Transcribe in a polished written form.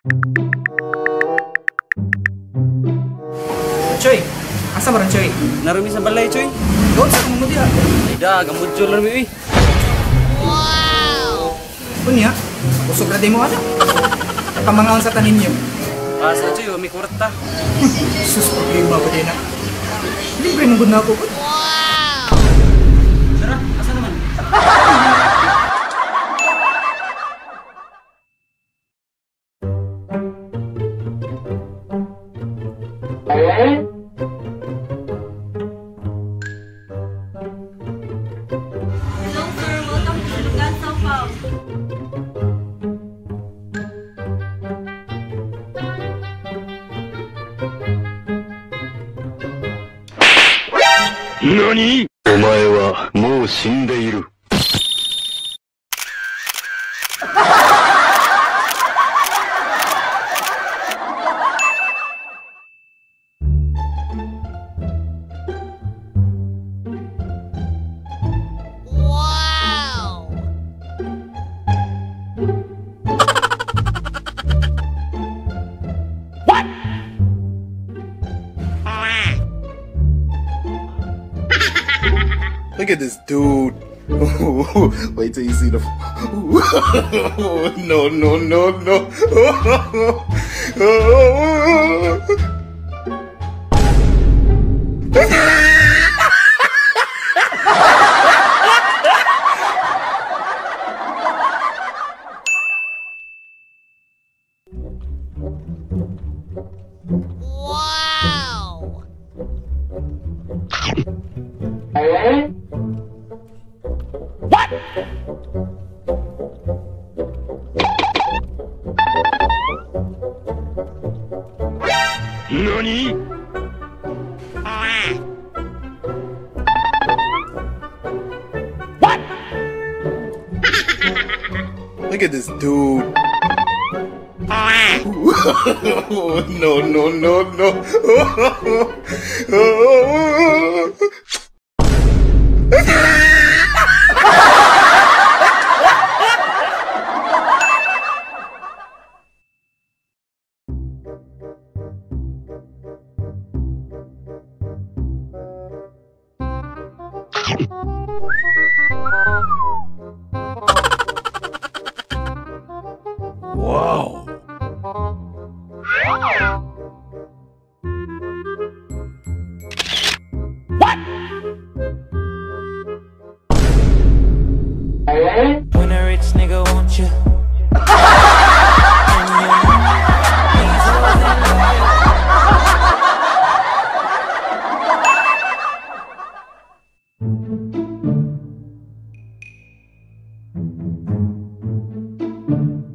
Choy, asa mo rin, Choy? Narumi sa balay, Choy. Doon sa kumudi ha. Ay da, gamod Choy lang, Bibi. Kunya, usog na di mo ano? Pamangaon sa tanin niyo. Asa, Choy, may kwarta. Sus, problema ba din na? Libre mong gud na ako. Tara, asa naman? Hello sir, welcome to Lugan, Sao Paulo. NANI?お前はもう死んでいる。 Look at this dude. Wait till you see the. No, no, no, no. NANI?! Look at this dude. No, no, no, no. Wow. When a rich nigga want you. And you